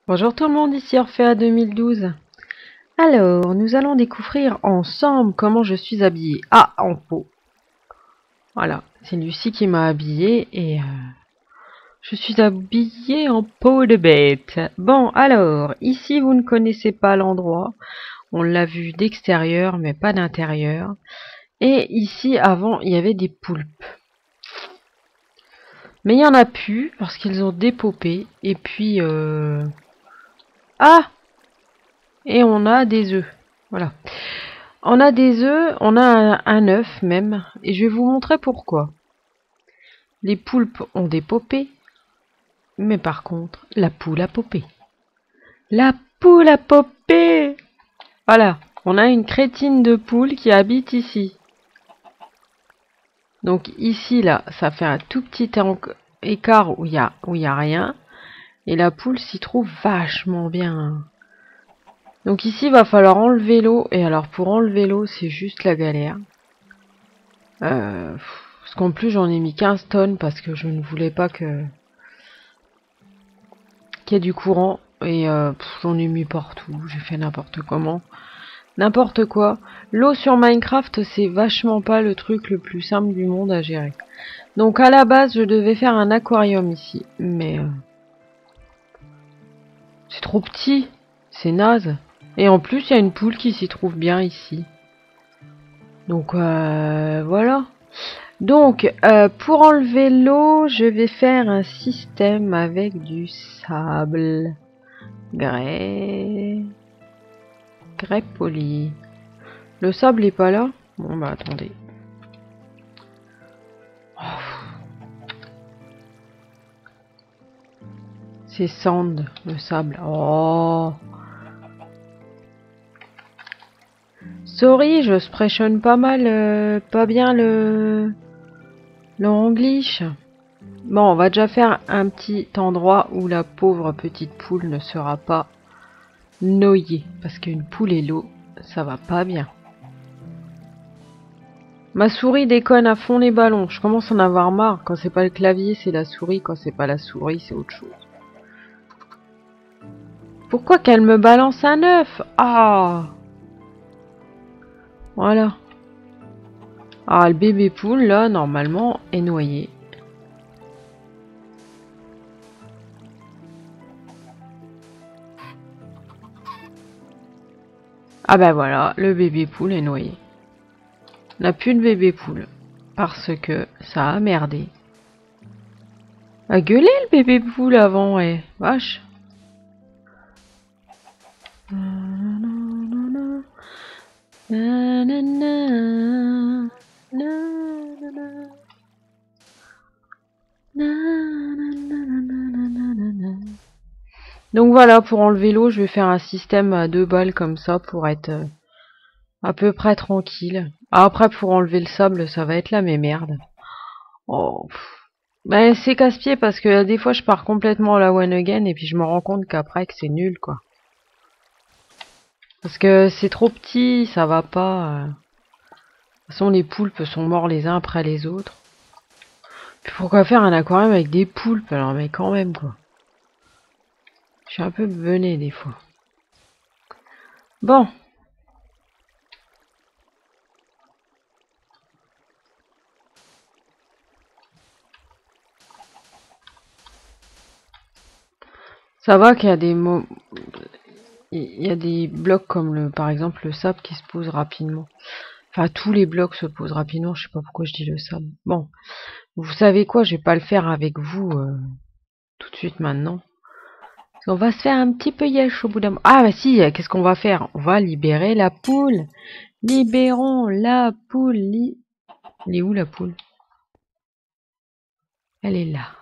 Bonjour tout le monde, ici Orphea 2012. Alors, nous allons découvrir ensemble comment je suis habillée. Ah, en peau. Voilà, c'est Lucie qui m'a habillée et je suis habillée en peau de bête. Bon, alors, ici vous ne connaissez pas l'endroit. On l'a vu d'extérieur mais pas d'intérieur. Et ici, avant, il y avait des poulpes. Mais il n'y en a plus parce qu'ils ont dépopé. Et puis, ah! Et on a des œufs. Voilà. On a des œufs, on a un œuf même, et je vais vous montrer pourquoi. Les poulpes ont des popées, mais par contre, la poule a popé. La poule a popé! Voilà, on a une crétine de poule qui habite ici. Donc ici, là, ça fait un tout petit écart où il y a rien, et la poule s'y trouve vachement bien. Donc ici, il va falloir enlever l'eau, et alors pour enlever l'eau, c'est juste la galère. Parce qu'en plus j'en ai mis 15 tonnes parce que je ne voulais pas qu'il y ait du courant et j'en ai mis partout, j'ai fait n'importe comment. N'importe quoi. L'eau sur Minecraft c'est vachement pas le truc le plus simple du monde à gérer. Donc à la base je devais faire un aquarium ici, mais c'est trop petit, c'est naze. Et en plus il y a une poule qui s'y trouve bien ici. Donc voilà. Donc, pour enlever l'eau, je vais faire un système avec du sable. Grès. Grès poli. Le sable est pas là? Bon, bah attendez. C'est sand, le sable. Oh. Sorry, je sprechonne pas mal, pas bien le anglish. Bon, on va déjà faire un petit endroit où la pauvre petite poule ne sera pas noyée. Parce qu'une poule et l'eau, ça va pas bien. Ma souris déconne à fond les ballons. Je commence à en avoir marre. Quand c'est pas le clavier, c'est la souris. Quand c'est pas la souris, c'est autre chose. Pourquoi qu'elle me balance un œuf? Ah! Voilà. Ah, le bébé poule, là, normalement, est noyé. Ah ben voilà, le bébé poule est noyé. On n'a plus de bébé poule. Parce que ça a merdé. A gueulé le bébé poule avant, ouais. Vache. Donc voilà, pour enlever l'eau, je vais faire un système à 2 balles comme ça pour être à peu près tranquille. Après, pour enlever le sable, ça va être la même merde. Oh. Ben, c'est casse-pied parce que des fois, je pars complètement à la one again et puis je me rends compte qu'après, que c'est nul, quoi. Parce que c'est trop petit, ça va pas. De toute façon, les poulpes sont morts les uns après les autres. Puis pourquoi faire un aquarium avec des poulpes alors, mais quand même, quoi. Je suis un peu bené des fois. Bon. Ça va qu'il y a des mots. Il y a des blocs comme par exemple le sable qui se pose rapidement. Enfin, tous les blocs se posent rapidement. Je sais pas pourquoi je dis le sable. Bon, vous savez quoi? Je vais pas le faire avec vous tout de suite maintenant. On va se faire un petit peu yesh au bout d'un moment. Ah bah si, qu'est-ce qu'on va faire? On va libérer la poule. Libérons la poule. Elle est où la poule? Elle est là.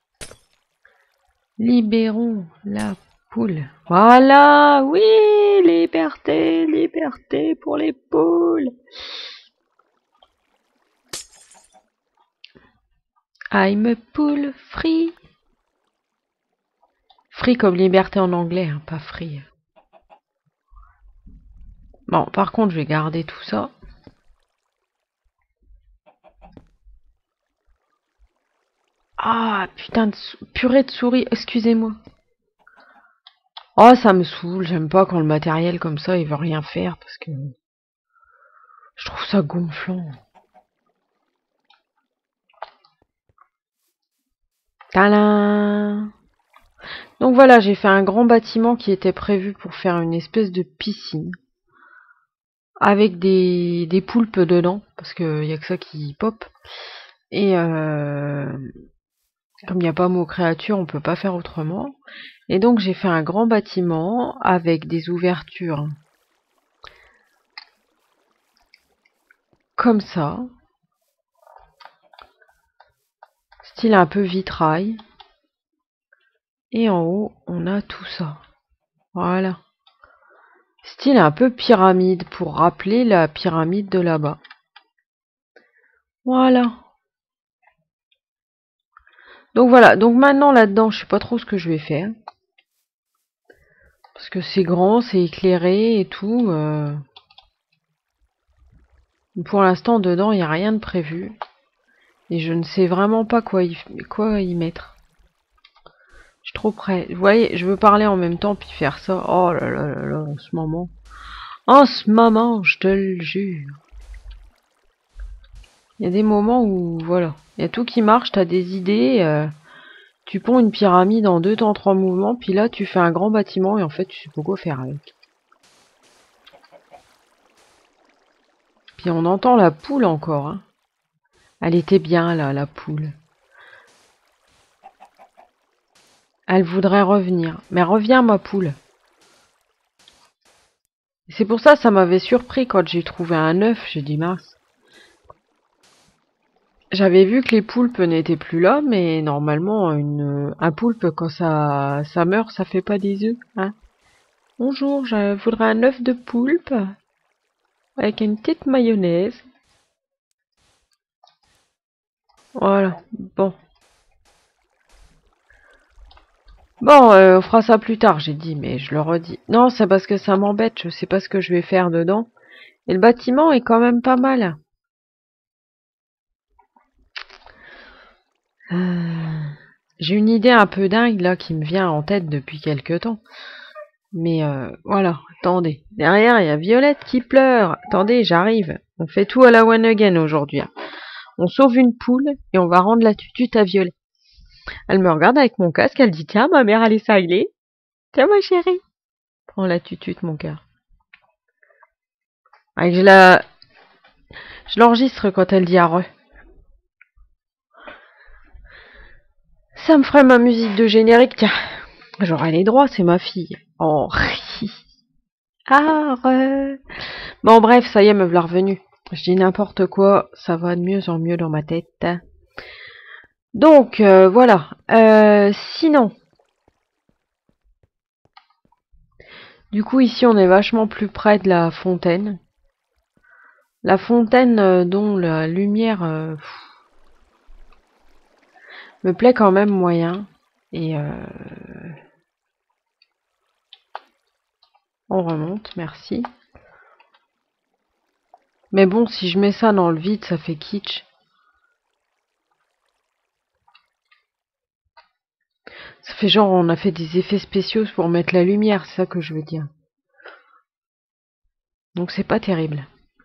Libérons la poule. Voilà, oui, liberté, liberté pour les poules. I'm a pool free. Free comme liberté en anglais, hein, pas free. Bon, par contre, je vais garder tout ça. Ah, putain de purée de souris, excusez-moi. Oh, ça me saoule, j'aime pas quand le matériel comme ça, il veut rien faire, parce que je trouve ça gonflant. Tadam! Donc voilà, j'ai fait un grand bâtiment qui était prévu pour faire une espèce de piscine. Avec des poulpes dedans, parce qu'il y a que ça qui pop. Et comme il n'y a pas mot créature, on peut pas faire autrement. Et donc j'ai fait un grand bâtiment avec des ouvertures comme ça. Style un peu vitrail. Et en haut, on a tout ça. Voilà. Style un peu pyramide, pour rappeler la pyramide de là-bas. Voilà. Donc voilà, donc maintenant là-dedans, je sais pas trop ce que je vais faire. Parce que c'est grand, c'est éclairé et tout. Pour l'instant, dedans, il n'y a rien de prévu. Et je ne sais vraiment pas quoi y mettre. Je suis trop près. Vous voyez, je veux parler en même temps puis faire ça. Oh là là là là, en ce moment. En ce moment, je te le jure. Il y a des moments où, voilà. Il y a tout qui marche, t'as des idées. Tu ponds une pyramide en 2 temps 3 mouvements, puis là, tu fais un grand bâtiment et en fait, tu sais pas quoi faire avec. Puis on entend la poule encore, hein. Elle était bien là, la poule. Elle voudrait revenir. Mais reviens, ma poule. C'est pour ça, ça m'avait surpris quand j'ai trouvé un œuf. J'ai dit mince. J'avais vu que les poulpes n'étaient plus là, mais normalement, un poulpe, quand ça meurt, ça fait pas des œufs, hein. Bonjour, je voudrais un œuf de poulpe avec une petite mayonnaise. Voilà, bon. Bon, on fera ça plus tard, j'ai dit, mais je le redis. Non, c'est parce que ça m'embête, je sais pas ce que je vais faire dedans. Et le bâtiment est quand même pas mal. J'ai une idée un peu dingue là qui me vient en tête depuis quelque temps. Mais voilà, attendez. Derrière, il y a Violette qui pleure. Attendez, j'arrive. On fait tout à la one again aujourd'hui, hein. On sauve une poule et on va rendre la tutute à Violette. Elle me regarde avec mon casque, elle dit tiens, ma mère elle est cinglée. Tiens ma chérie. Prends la tutute mon cœur. Ah, je l'enregistre quand elle dit arre. Ça me ferait ma musique de générique, tiens. J'aurai les droits, c'est ma fille. Oh, arre. Bon bref, ça y est, me voilà revenue. Je dis n'importe quoi, ça va de mieux en mieux dans ma tête. Donc, voilà. Sinon, du coup, ici, on est vachement plus près de la fontaine. La fontaine dont la lumière me plaît quand même moyen. Et on remonte, merci. Mais bon, si je mets ça dans le vide, ça fait kitsch. Ça fait genre, on a fait des effets spéciaux pour mettre la lumière, c'est ça que je veux dire. Donc c'est pas terrible.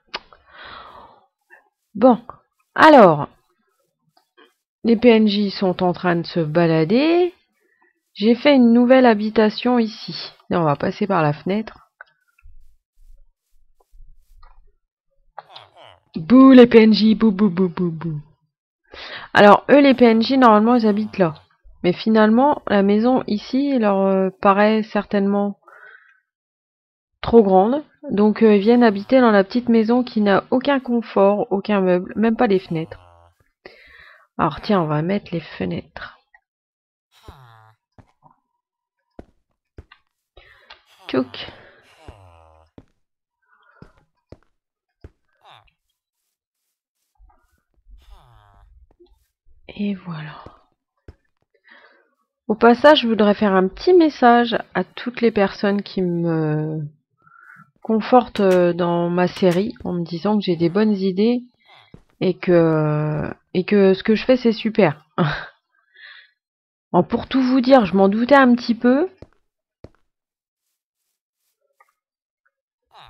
Bon, alors, les PNJ sont en train de se balader. J'ai fait une nouvelle habitation ici. Là, on va passer par la fenêtre. Bouh, les PNJ, bouh, bouh, bouh, bouh, bouh. Alors, eux, les PNJ, normalement, ils habitent là. Mais finalement, la maison ici leur paraît certainement trop grande. Donc, ils viennent habiter dans la petite maison qui n'a aucun confort, aucun meuble, même pas les fenêtres. Alors, tiens, on va mettre les fenêtres. Tchouk. Et voilà. Au passage, je voudrais faire un petit message à toutes les personnes qui me confortent dans ma série en me disant que j'ai des bonnes idées et que ce que je fais c'est super. Bon, pour tout vous dire, je m'en doutais un petit peu,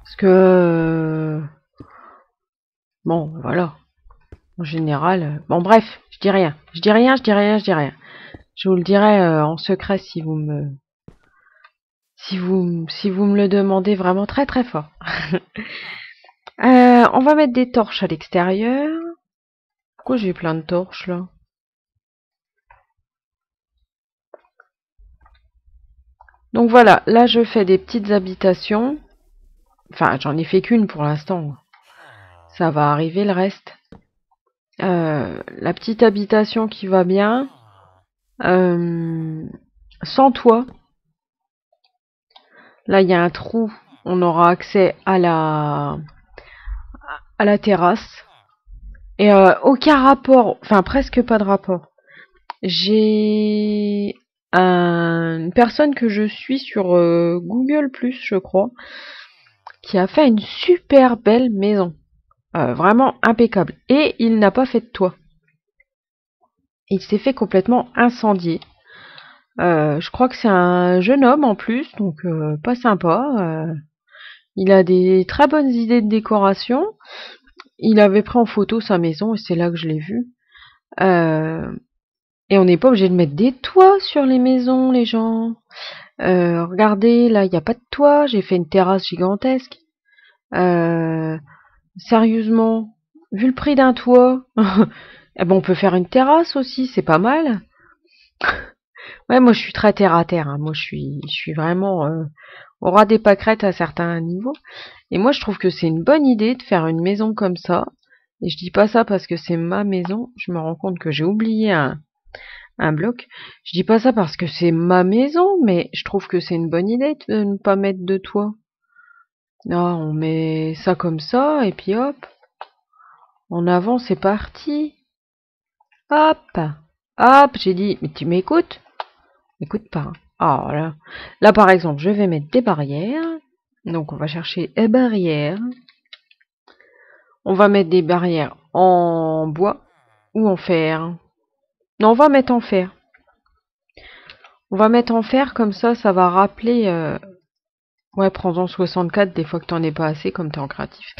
Parce que... bon, voilà. En général... bon, bref, je dis rien. Je dis rien, je dis rien, je dis rien. Je vous le dirai en secret si vous me... si vous me le demandez vraiment très très fort. On va mettre des torches à l'extérieur. Pourquoi j'ai plein de torches là? Donc voilà, là je fais des petites habitations. Enfin, j'en ai fait qu'une pour l'instant. Ça va arriver le reste. La petite habitation qui va bien. Sans toit. Là, il y a un trou. On aura accès à la terrasse. Et aucun rapport, enfin presque pas de rapport. J'ai une personne que je suis sur Google+, je crois, qui a fait une super belle maison. Vraiment impeccable. Et il n'a pas fait de toit. Il s'est fait complètement incendier. Je crois que c'est un jeune homme en plus, donc pas sympa. Il a des très bonnes idées de décoration. Il avait pris en photo sa maison et c'est là que je l'ai vu. Et on n'est pas obligé de mettre des toits sur les maisons, les gens. Regardez, là, il n'y a pas de toit. J'ai fait une terrasse gigantesque. Sérieusement, vu le prix d'un toit, eh ben, on peut faire une terrasse aussi, c'est pas mal. Ouais, moi je suis très terre à terre. Hein. Moi je suis vraiment au ras des pâquerettes à certains niveaux. Et moi je trouve que c'est une bonne idée de faire une maison comme ça. Et je dis pas ça parce que c'est ma maison. Je me rends compte que j'ai oublié un bloc. Je dis pas ça parce que c'est ma maison, mais je trouve que c'est une bonne idée de ne pas mettre de toit. Non, on met ça comme ça et puis hop, en avant c'est parti. Hop, hop, j'ai dit, mais tu m'écoutes? Écoute pas. Oh là. Là, par exemple, je vais mettre des barrières. Donc, on va chercher les barrières. On va mettre des barrières en bois ou en fer. Non, on va mettre en fer. On va mettre en fer, comme ça va rappeler... Ouais, prends-en 64 des fois que t'en es pas assez, comme t'es en créatif.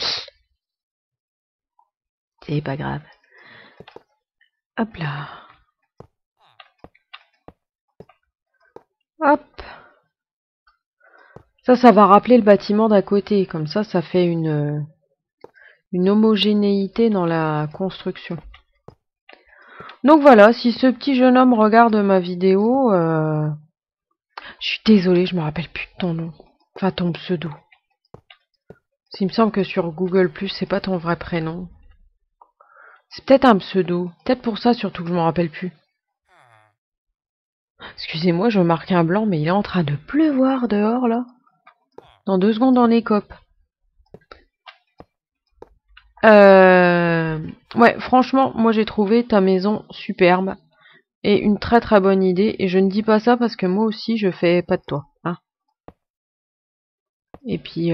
C'est pas grave. Hop là. Hop. Ça va rappeler le bâtiment d'à côté. Comme ça fait une homogénéité dans la construction. Donc voilà, si ce petit jeune homme regarde ma vidéo, je suis désolée, je me rappelle plus de ton nom. Enfin, ton pseudo. Il me semble que sur Google+, c'est pas ton vrai prénom. C'est peut-être un pseudo. Peut-être pour ça, surtout que je m'en rappelle plus. Excusez-moi, je marque un blanc, mais il est en train de pleuvoir dehors, là. Dans 2 secondes, on écope. Ouais, franchement, moi j'ai trouvé ta maison superbe. Et une très très bonne idée. Et je ne dis pas ça parce que moi aussi, je fais pas de toi. Hein. Et puis,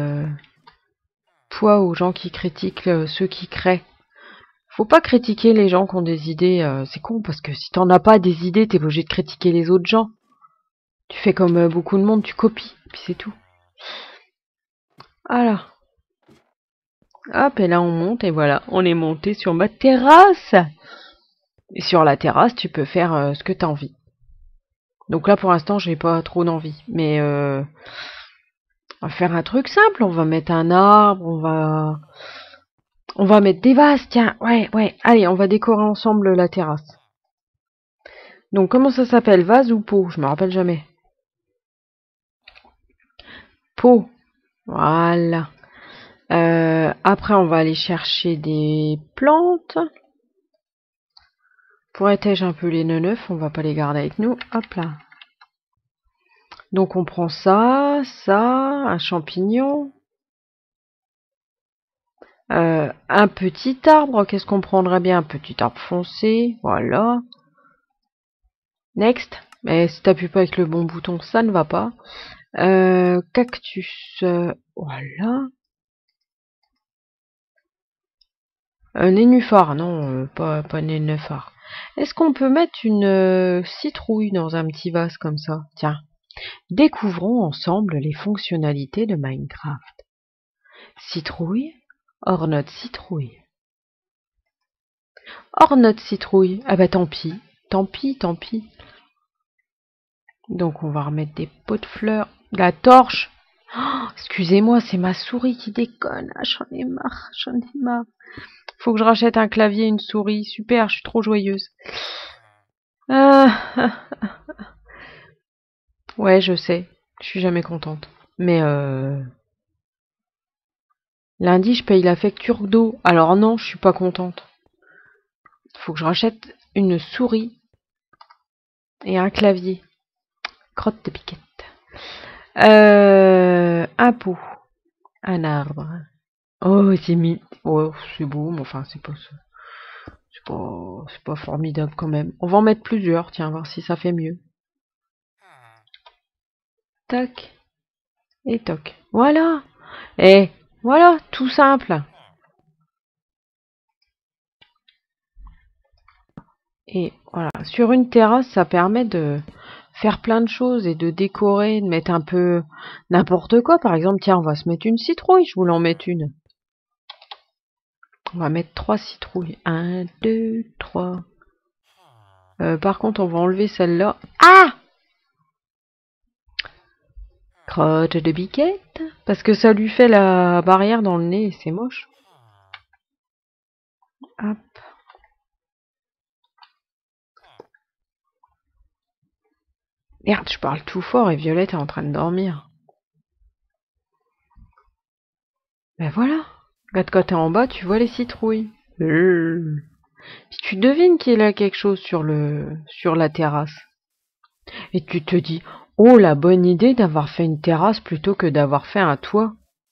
poids aux gens qui critiquent ceux qui créent. Faut pas critiquer les gens qui ont des idées, c'est con parce que si t'en as pas des idées, t'es obligé de critiquer les autres gens. Tu fais comme beaucoup de monde, tu copies, puis c'est tout. Voilà. Hop, et là on monte, et voilà, on est monté sur ma terrasse. Et sur la terrasse, tu peux faire ce que t'as envie. Donc là pour l'instant, j'ai pas trop d'envie, mais on va faire un truc simple, on va mettre un arbre, on va mettre des vases, tiens, ouais, allez, on va décorer ensemble la terrasse. Donc comment ça s'appelle, vase ou pot? Je me rappelle jamais. Pot, voilà. Après, on va aller chercher des plantes. Pour étège un peu les neufs, on va pas les garder avec nous. Hop là. Donc on prend ça, un champignon. Un petit arbre, qu'est-ce qu'on prendrait bien? Un petit arbre foncé, voilà. Next. Mais si t'appuies pas avec le bon bouton, ça ne va pas. Cactus, voilà. Un nénuphar, non, pas nénuphar. Est-ce qu'on peut mettre une citrouille dans un petit vase comme ça? Tiens, découvrons ensemble les fonctionnalités de Minecraft. Citrouille. Ornote citrouille. Ornote citrouille. Ah bah tant pis. Tant pis, tant pis. Donc on va remettre des pots de fleurs. La torche. Oh, excusez-moi, c'est ma souris qui déconne. Ah, j'en ai marre, j'en ai marre. Faut que je rachète un clavier, une souris. Super, je suis trop joyeuse. Ah. Ouais, je sais. Je suis jamais contente. Mais lundi, je paye la facture d'eau. Alors non, je suis pas contente. Faut que je rachète une souris et un clavier. Crotte de piquette. Un pot. Un arbre. Oh, c'est mis. Oh, c'est beau, mais enfin, c'est pas formidable quand même. On va en mettre plusieurs, tiens, voir si ça fait mieux. Tac. Et toc. Voilà. Et voilà, tout simple. Et voilà, sur une terrasse, ça permet de faire plein de choses et de décorer, de mettre un peu n'importe quoi. Par exemple, tiens, on va se mettre une citrouille, je voulais en mettre une. On va mettre 3 citrouilles. 1, 2, 3. Par contre, on va enlever celle-là. Ah! Crotte de biquette. Parce que ça lui fait la barrière dans le nez et c'est moche. Hop. Merde, je parle tout fort et Violette est en train de dormir. Ben voilà. Regarde, quand t'es en bas, tu vois les citrouilles. Puis tu devines qu'il a quelque chose sur la terrasse. Et tu te dis, oh la bonne idée d'avoir fait une terrasse plutôt que d'avoir fait un toit.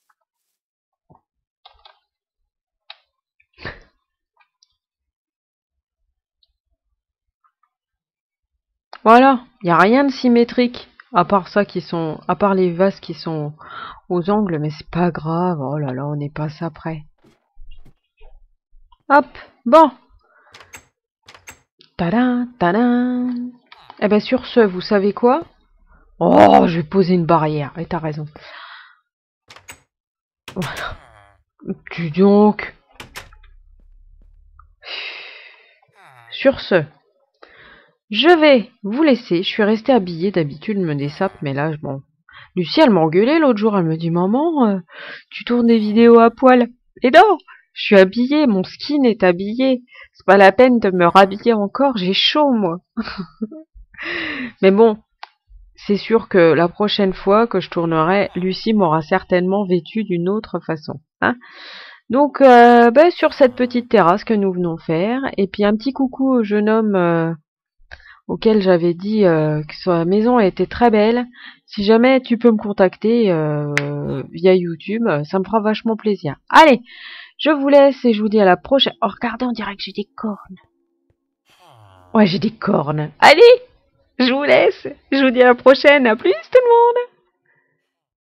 Voilà, il n'y a rien de symétrique. À part ça à part les vases qui sont aux angles, mais c'est pas grave. Oh là là, on n'est pas ça près. Hop, bon. Tadam, tadam. Eh ben sur ce, vous savez quoi? Oh, je vais poser une barrière. Et t'as raison. Voilà. Dis donc. Sur ce, je vais vous laisser. Je suis restée habillée. D'habitude, je me dessape, mais là, bon. Lucie, elle m'engueulait l'autre jour. Elle me dit, maman, tu tournes des vidéos à poil. Et non, je suis habillée. Mon skin est habillé. C'est pas la peine de me rhabiller encore. J'ai chaud, moi. Mais bon, c'est sûr que la prochaine fois que je tournerai, Lucie m'aura certainement vêtue d'une autre façon. Hein. Donc, sur cette petite terrasse que nous venons faire, et puis un petit coucou au jeune homme auquel j'avais dit que sa maison était très belle. Si jamais tu peux me contacter via YouTube, ça me fera vachement plaisir. Allez, je vous laisse et je vous dis à la prochaine. Oh, regardez, on dirait que j'ai des cornes. Ouais, j'ai des cornes. Allez, je vous laisse. Je vous dis à la prochaine. À plus tout le monde.